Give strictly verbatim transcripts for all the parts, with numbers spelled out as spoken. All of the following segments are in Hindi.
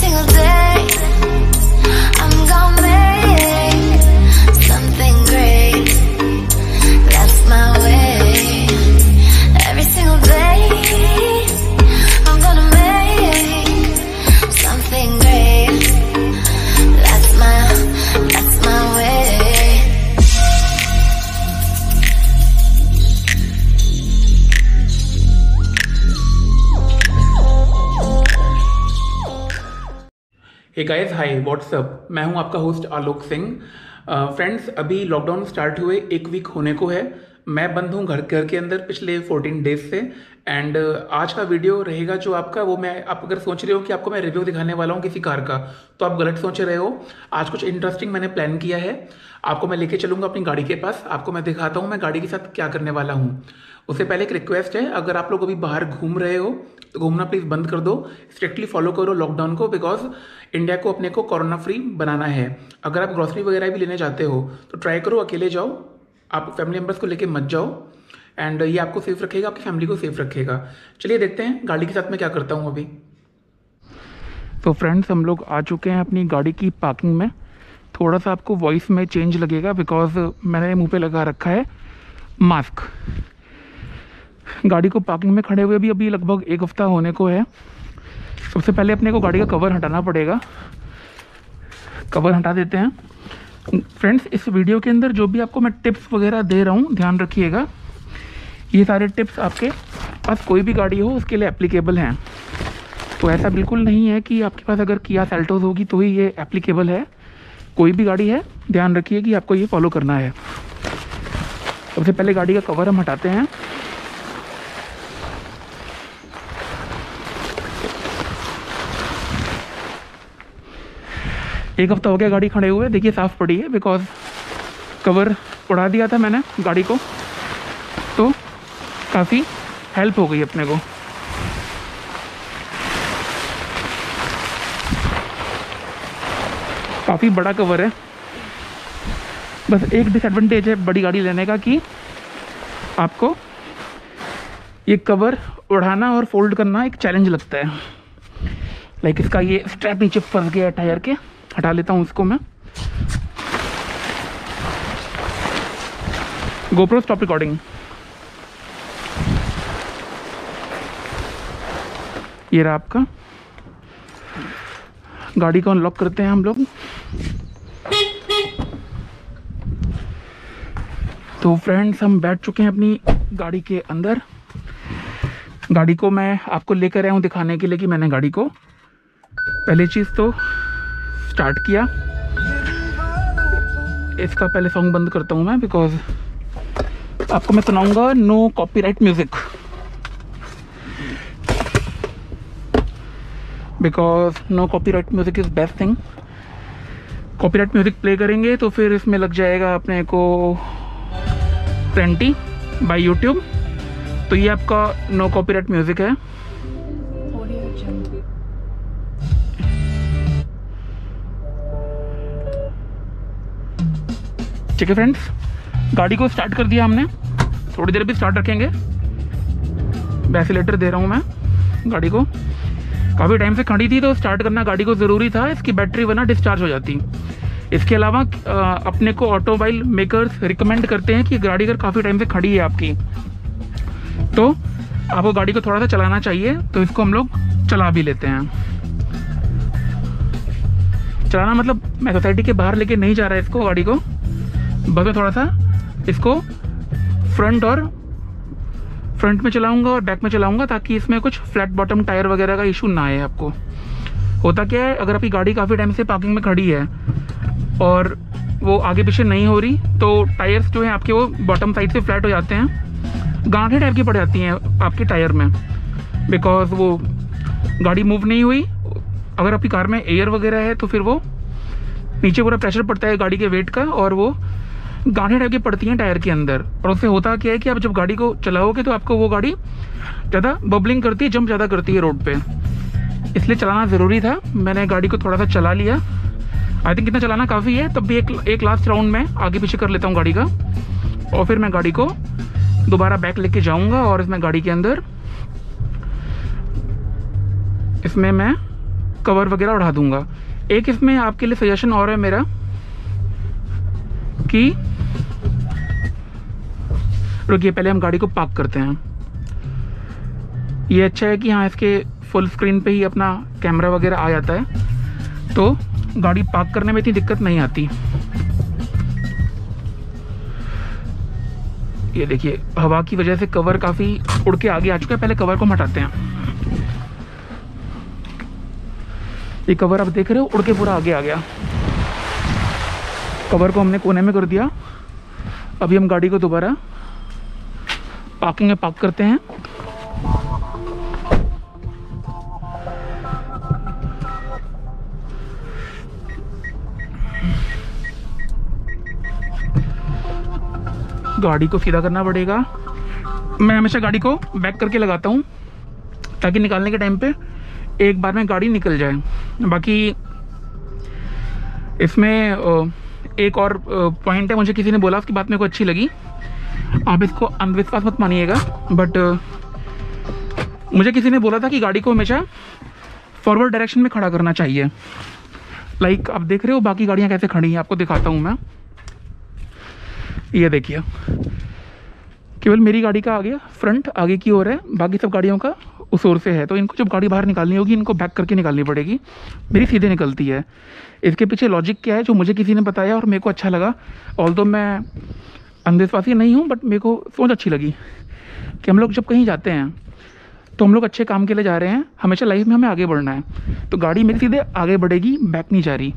single day I'm gonna make something great. That's my way. Every single day I'm gonna make something great. That's my, that's my way. Hey guys, hi what's up. मैं हूं आपका होस्ट आलोक सिंह। फ्रेंड्स, अभी लॉकडाउन स्टार्ट हुए एक वीक होने को है। मैं बंद हूं घर घर के अंदर पिछले चौदह डेज से। एंड uh, आज का वीडियो रहेगा जो आपका, वो मैं, आप अगर सोच रहे हो कि आपको मैं रिव्यू दिखाने वाला हूं किसी कार का, तो आप गलत सोच रहे हो। आज कुछ इंटरेस्टिंग मैंने प्लान किया है। आपको मैं लेके चलूंगा अपनी गाड़ी के पास, आपको मैं दिखाता हूं मैं गाड़ी के साथ क्या करने वाला हूँ। उससे पहले एक रिक्वेस्ट है, अगर आप लोग अभी बाहर घूम रहे हो तो घूमना प्लीज़ बंद कर दो। स्ट्रिक्टली फॉलो करो लॉकडाउन को, बिकॉज इंडिया को अपने को कोरोना फ्री बनाना है। अगर आप ग्रॉसरी वगैरह भी लेने जाते हो तो ट्राई करो अकेले जाओ, आप फैमिली मेम्बर्स को लेके मत जाओ। एंड ये आपको सेफ रखेगा, आपकी फैमिली को सेफ रखेगा। चलिए देखते हैं गाड़ी के साथ मैं क्या करता हूँ अभी। तो फ्रेंड्स, हम लोग आ चुके हैं अपनी गाड़ी की पार्किंग में। थोड़ा सा आपको वॉइस में चेंज लगेगा बिकॉज मैंने मुंह पे लगा रखा है मास्क। गाड़ी को पार्किंग में खड़े हुए भी अभी लगभग एक हफ्ता होने को है। सबसे पहले अपने को गाड़ी का कवर हटाना पड़ेगा। कवर हटा देते हैं। फ्रेंड्स, इस वीडियो के अंदर जो भी आपको मैं टिप्स वगैरह दे रहा हूँ, ध्यान रखिएगा। ये सारे टिप्स आपके पास कोई भी गाड़ी हो उसके लिए एप्लीकेबल हैं। तो ऐसा बिल्कुल नहीं है कि आपके पास अगर किया सेल्टोस होगी तो ही ये एप्लीकेबल है। कोई भी गाड़ी है, ध्यान रखिए कि आपको ये फॉलो करना है। सबसे पहले गाड़ी का कवर हम हटाते हैं। एक हफ्ता हो गया गाड़ी खड़े हुए, देखिए साफ़ पड़ी है बिकॉज कवर उड़ा दिया था मैंने गाड़ी को, तो काफ़ी हेल्प हो गई अपने को। काफ़ी बड़ा कवर है। बस एक डिसएडवांटेज है बड़ी गाड़ी लेने का कि आपको ये कवर उठाना और फोल्ड करना एक चैलेंज लगता है। लाइक इसका ये स्ट्रैप नीचे फंस गया है टायर के, हटा लेता हूँ इसको मैं। GoPro stop recording. ये रहा आपका। गाड़ी को अनलॉक करते हैं हम लोग। तो फ्रेंड्स, हम बैठ चुके हैं अपनी गाड़ी के अंदर। गाड़ी को मैं आपको लेकर आया हूँ दिखाने के लिए कि मैंने गाड़ी को पहली चीज़ तो स्टार्ट किया। इसका पहले सॉन्ग बंद करता हूँ मैं बिकॉज आपको मैं सुनाऊंगा no copyright music, because no copyright music is best thing. Copyright music play करेंगे तो फिर इसमें लग जाएगा अपने को ट्वेंटी बाय यूट्यूब। तो ये आपका नो कॉपीराइट म्यूजिक है। ठीक है फ्रेंड्स, गाड़ी को स्टार्ट कर दिया हमने। थोड़ी देर भी स्टार्ट रखेंगे। वैसिलेटर दे रहा हूँ मैं गाड़ी को। काफ़ी टाइम से खड़ी थी तो स्टार्ट करना गाड़ी को ज़रूरी था, इसकी बैटरी वरना डिस्चार्ज हो जाती। इसके अलावा अपने को ऑटोमोबाइल मेकर्स रिकमेंड करते हैं कि गाड़ी अगर काफ़ी टाइम से खड़ी है आपकी तो आपको गाड़ी को थोड़ा सा चलाना चाहिए। तो इसको हम लोग चला भी लेते हैं। चलाना मतलब मैं सोसाइटी के बाहर लेके नहीं जा रहा है इसको, गाड़ी को बस मैं थोड़ा सा इसको फ्रंट और फ्रंट में चलाऊंगा और बैक में चलाऊंगा ताकि इसमें कुछ फ्लैट बॉटम टायर वगैरह का इशू ना आए आपको। होता क्या है, अगर आपकी गाड़ी काफ़ी टाइम से पार्किंग में खड़ी है और वो आगे पीछे नहीं हो रही तो टायर्स जो हैं आपके वो बॉटम साइड से फ्लैट हो जाते हैं, गांठें टाइप की पड़ जाती हैं आपके टायर में बिकॉज वो गाड़ी मूव नहीं हुई। अगर आपकी कार में एयर वगैरह है तो फिर वो नीचे पूरा प्रेशर पड़ता है गाड़ी के वेट का और वो गांठें टाइप की पड़ती हैं टायर के अंदर। और उससे होता क्या है कि आप जब गाड़ी को चलाओगे तो आपको वो गाड़ी ज़्यादा बबलिंग करती है, जंप ज़्यादा करती है रोड पे। इसलिए चलाना ज़रूरी था। मैंने गाड़ी को थोड़ा सा चला लिया। आई थिंक इतना चलाना काफ़ी है। तब भी एक एक लास्ट राउंड में आगे पीछे कर लेता हूँ गाड़ी का और फिर मैं गाड़ी को दोबारा बैक लेके जाऊँगा और इसमें गाड़ी के अंदर इसमें मैं कवर वगैरह उड़ा दूंगा। एक इसमें आपके लिए सजेशन और है मेरा कि रुकिए, पहले हम गाड़ी को पार्क करते हैं। ये अच्छा है कि हाँ, इसके फुल स्क्रीन पे ही अपना कैमरा वगैरह आ जाता है, तो गाड़ी पार्क करने में इतनी दिक्कत नहीं आती। ये देखिए, हवा की वजह से कवर काफ़ी उड़ के आगे आ चुका है। पहले कवर को हम हटाते हैं। ये कवर आप देख रहे हो उड़ के पूरा आगे आ गया। कवर को हमने कोने में कर दिया। अभी हम गाड़ी को दोबारा पार्किंग में पार्क करते हैं। गाड़ी को सीधा करना पड़ेगा। मैं हमेशा गाड़ी को बैक करके लगाता हूँ ताकि निकालने के टाइम पे एक बार में गाड़ी निकल जाए। बाकी इसमें एक और पॉइंट है, मुझे किसी ने बोला, उसकी बात मेरे को अच्छी लगी। आप इसको अंधविश्वास मत मानिएगा, बट मुझे किसी ने बोला था कि गाड़ी को हमेशा फॉरवर्ड डायरेक्शन में खड़ा करना चाहिए। लाइक आप देख रहे हो बाकी गाड़ियाँ कैसे खड़ी हैं, आपको दिखाता हूँ मैं। ये देखिए, केवल मेरी गाड़ी का आगे फ्रंट आगे की ओर है, बाकी सब गाड़ियों का उस ओर से है। तो इनको जब गाड़ी बाहर निकालनी होगी, इनको बैक करके निकालनी पड़ेगी। मेरी सीधे निकलती है। इसके पीछे लॉजिक क्या है जो मुझे किसी ने बताया और मेरे को अच्छा लगा। ऑल्दो मैं अंधविश्वासी नहीं हूँ, बट मेरे को सोच अच्छी लगी कि हम लोग जब कहीं जाते हैं तो हम लोग अच्छे काम के लिए जा रहे हैं। हमेशा लाइफ में हमें आगे बढ़ना है, तो गाड़ी मेरी सीधे आगे बढ़ेगी, बैक नहीं जा रही।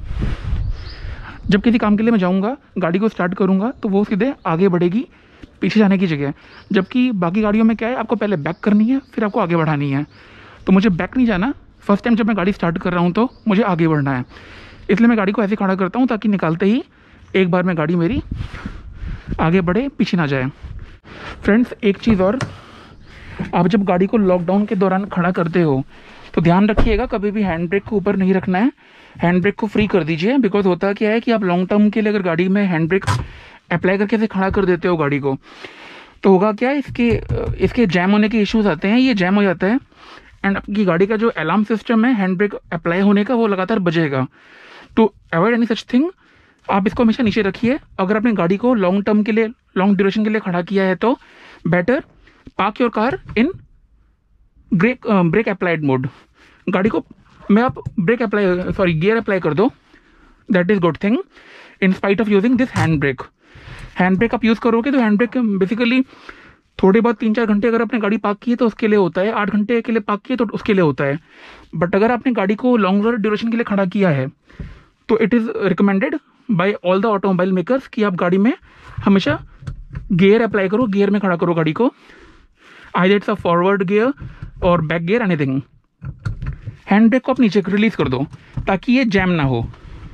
जब किसी काम के लिए मैं जाऊँगा, गाड़ी को स्टार्ट करूँगा तो वो सीधे आगे बढ़ेगी, पीछे जाने की जगह। जबकि बाकी गाड़ियों में क्या है, आपको पहले बैक करनी है, फिर आपको आगे बढ़ानी है। तो मुझे बैक नहीं जाना। फर्स्ट टाइम जब मैं गाड़ी स्टार्ट कर रहा हूँ तो मुझे आगे बढ़ना है, इसलिए मैं गाड़ी को ऐसे खड़ा करता हूँ ताकि निकालते ही एक बार में गाड़ी मेरी आगे बढ़े, पीछे ना जाए। फ्रेंड्स, एक चीज़ और, आप जब गाड़ी को लॉकडाउन के दौरान खड़ा करते हो तो ध्यान रखिएगा, कभी भी हैंड ब्रेक को ऊपर नहीं रखना है। हैंड ब्रेक को फ्री कर दीजिए। बिकॉज होता क्या है कि आप लॉन्ग टर्म के लिए अगर गाड़ी में हैंड ब्रेक अप्लाई करके ऐसे खड़ा कर देते हो गाड़ी को, तो होगा क्या है, इसके इसके जैम होने के इश्यूज आते हैं। ये जैम हो जाता है एंड आपकी गाड़ी का जो अलार्म सिस्टम है हैंड ब्रेक अप्लाई होने का, वो लगातार बजेगा। To avoid any such thing, आप इसको हमेशा नीचे रखिए। अगर आपने गाड़ी को लॉन्ग टर्म के लिए, लॉन्ग ड्यूरेशन के लिए खड़ा किया है तो better park your car in brake brake applied mode. गाड़ी को मैं आप brake apply sorry gear apply कर दो, that is good thing in spite of using this hand brake. Hand brake आप यूज़ करोगे तो हैंड ब्रेक बेसिकली थोड़े बहुत तीन चार घंटे अगर आपने गाड़ी पार्क की है तो उसके लिए होता है, आठ घंटे के लिए पार्क की है तो उसके लिए होता है। बट अगर आपने गाड़ी को लॉन्गर ड्यूरेशन के लिए खड़ा किया है तो it is recommended by all the automobile makers कि आप गाड़ी में हमेशा गियर अप्लाई करो, गियर में खड़ा करो गाड़ी को, either it's a forward gear और back gear, anything. Hand brake को आप नीचे रिलीज कर दो ताकि ये जैम ना हो।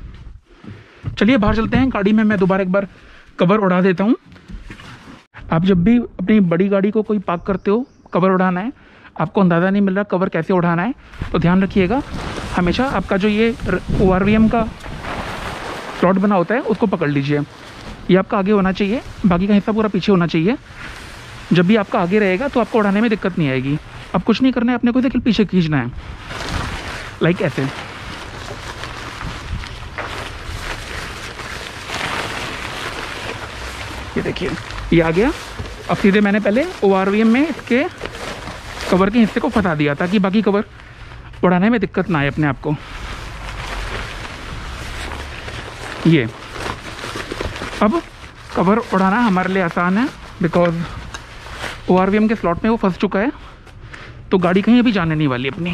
चलिए बाहर चलते हैं। गाड़ी में मैं दोबारा एक बार कवर उड़ा देता हूँ। आप जब भी अपनी बड़ी गाड़ी को कोई पार्क करते हो, कवर उड़ाना है, आपको अंदाज़ा नहीं मिल रहा कवर कैसे उठाना है, तो ध्यान रखिएगा हमेशा आपका जो ये ओ आर वी एम का स्लॉट बना होता है उसको पकड़ लीजिए। ये आपका आगे होना चाहिए, बाकी का हिस्सा पूरा पीछे होना चाहिए। जब भी आपका आगे रहेगा तो आपको उड़ाने में दिक्कत नहीं आएगी। अब कुछ नहीं करना है, अपने को साइकिल पीछे खींचना है, लाइक ऐसे। ये देखिए, ये आ गया। अब सीधे मैंने पहले ओ आर वी एम में इसके कवर के हिस्से को फंसा दिया ताकि बाकी कवर उड़ाने में दिक्कत ना आए अपने आप को। ये अब कवर उड़ाना हमारे लिए आसान है because O R V M के स्लॉट में वो फंस चुका है, तो गाड़ी कहीं अभी जाने नहीं वाली अपनी।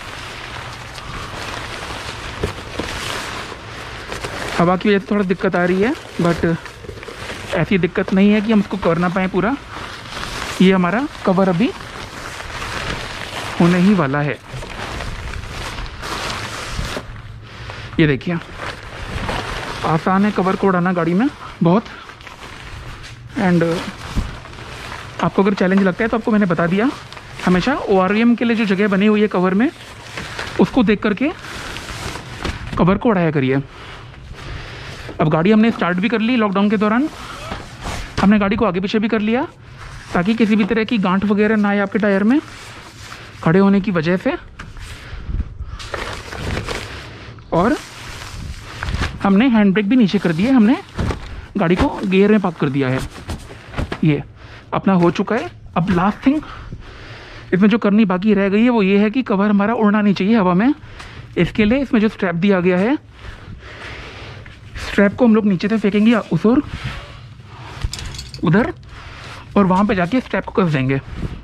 हवा की वजह से थोड़ा दिक्कत आ रही है, बट ऐसी दिक्कत नहीं है कि हम उसको कर ना पाएँ पूरा। ये हमारा कवर अभी होने ही वाला है। ये देखिए, आसान है कवर को उड़ाना गाड़ी में बहुत। एंड आपको अगर चैलेंज लगता है तो आपको मैंने बता दिया, हमेशा ओ आर वी एम के लिए जो जगह बनी हुई है कवर में, उसको देख करके कवर को उड़ाया करिए। अब गाड़ी हमने स्टार्ट भी कर ली लॉकडाउन के दौरान, हमने गाड़ी को आगे पीछे भी कर लिया ताकि किसी भी तरह की गांठ वगैरह ना आए आपके टायर में खड़े होने की वजह से। और हमने हैंड ब्रेक भी नीचे कर दिया, हमने गाड़ी को गियर में पार्क कर दिया है। ये अपना हो चुका है। अब लास्ट थिंग इसमें जो करनी बाकी रह गई है वो ये है कि कवर हमारा उड़ना नहीं चाहिए हवा में। इसके लिए इसमें जो स्ट्रैप दिया गया है, स्ट्रैप को हम लोग नीचे से फेंकेंगे उस ओर उधर, और वहाँ पे जाके स्ट्रैप को कस देंगे।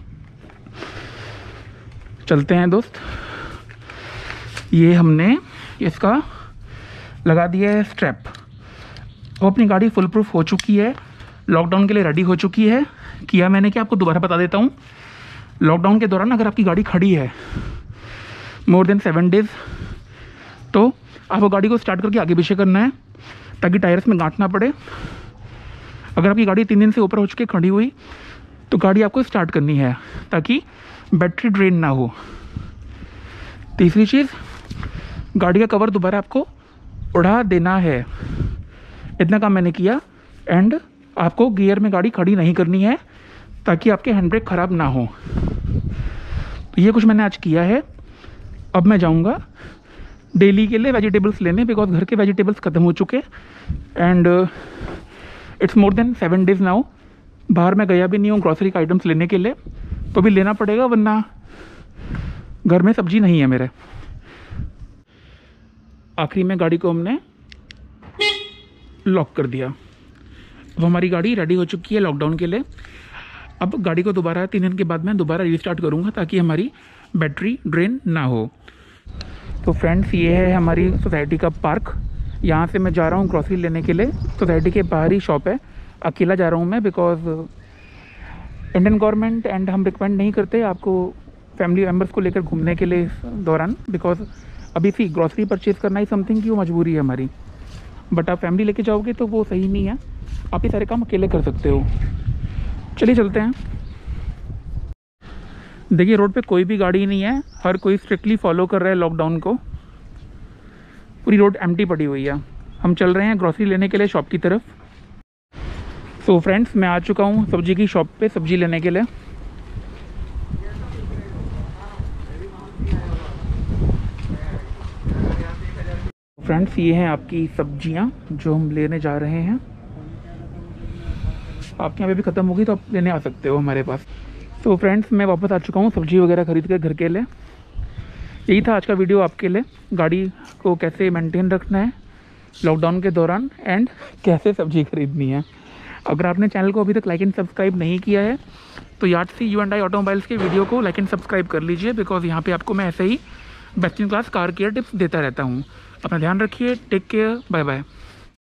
चलते हैं दोस्त। ये हमने इसका लगा दिया है स्ट्रैप। अब अपनी गाड़ी फुल प्रूफ हो चुकी है, लॉकडाउन के लिए रेडी हो चुकी है। किया मैंने क्या आपको दोबारा बता देता हूँ। लॉकडाउन के दौरान अगर आपकी गाड़ी खड़ी है मोर देन सेवन डेज तो आपको गाड़ी को स्टार्ट करके आगे पीछे करना है ताकि टायर्स में गांठ ना पड़े। अगर आपकी गाड़ी तीन दिन से ऊपर हो चुकी खड़ी हुई तो गाड़ी आपको स्टार्ट करनी है ताकि बैटरी ड्रेन ना हो। तीसरी चीज़, गाड़ी का कवर दोबारा आपको उड़ा देना है। इतना काम मैंने किया। एंड आपको गियर में गाड़ी खड़ी नहीं करनी है ताकि आपके हैंड ब्रेक ख़राब ना हो। तो ये कुछ मैंने आज किया है। अब मैं जाऊंगा डेली के लिए वेजिटेबल्स लेने, बिकॉज घर के वेजिटेबल्स ख़त्म हो चुके and it's more than seven days now. बाहर मैं गया भी नहीं हूँ ग्रॉसरी का आइटम्स लेने के लिए, तो भी लेना पड़ेगा वरना घर में सब्जी नहीं है मेरे। आखिरी में गाड़ी को हमने लॉक कर दिया। अब हमारी गाड़ी रेडी हो चुकी है लॉकडाउन के लिए। अब गाड़ी को दोबारा तीन दिन के बाद मैं दोबारा रीस्टार्ट करूँगा ताकि हमारी बैटरी ड्रेन ना हो। तो फ्रेंड्स, ये है हमारी सोसाइटी का पार्क। यहाँ से मैं जा रहा हूँ ग्रॉसरी लेने के लिए। सोसाइटी के बाहर ही शॉप है। अकेला जा रहा हूँ मैं, बिकॉज इंडियन गवर्नमेंट एंड हम रिकमेंड नहीं करते आपको फैमिली मेम्बर्स को लेकर घूमने के लिए दौरान, बिकॉज अभी सी ग्रॉसरी परचेज करना ही समथिंग की वो मजबूरी है हमारी। बट आप फैमिली लेके जाओगे तो वो सही नहीं है। आप ये सारे काम अकेले कर सकते हो। चलिए चलते हैं। देखिए रोड पे कोई भी गाड़ी नहीं है, हर कोई स्ट्रिक्टली फॉलो कर रहा है लॉकडाउन को। पूरी रोड एम्प्टी पड़ी हुई है। हम चल रहे हैं ग्रॉसरी लेने के लिए शॉप की तरफ। सो फ्रेंड्स, मैं आ चुका हूँ सब्जी की शॉप पे सब्जी लेने के लिए। फ्रेंड्स, ये हैं आपकी सब्जियाँ जो हम लेने जा रहे हैं। आपके यहाँ पे भी ख़त्म होगी तो आप लेने आ सकते हो हमारे पास। तो फ्रेंड्स, मैं वापस आ चुका हूँ सब्जी वगैरह ख़रीद कर घर के लिए। यही था आज का वीडियो आपके लिए। गाड़ी को कैसे मेंटेन रखना है लॉकडाउन के दौरान एंड कैसे सब्जी खरीदनी है। अगर आपने चैनल को अभी तक लाइक एंड सब्सक्राइब नहीं किया है तो यार्डसी यू एंड आई ऑटोमोबाइल्स के वीडियो को लाइक एंड सब्सक्राइब कर लीजिए, बिकॉज यहाँ पे आपको मैं ऐसे ही best in class car care tips देता रहता हूँ। अपना ध्यान रखिए। Take care. Bye bye.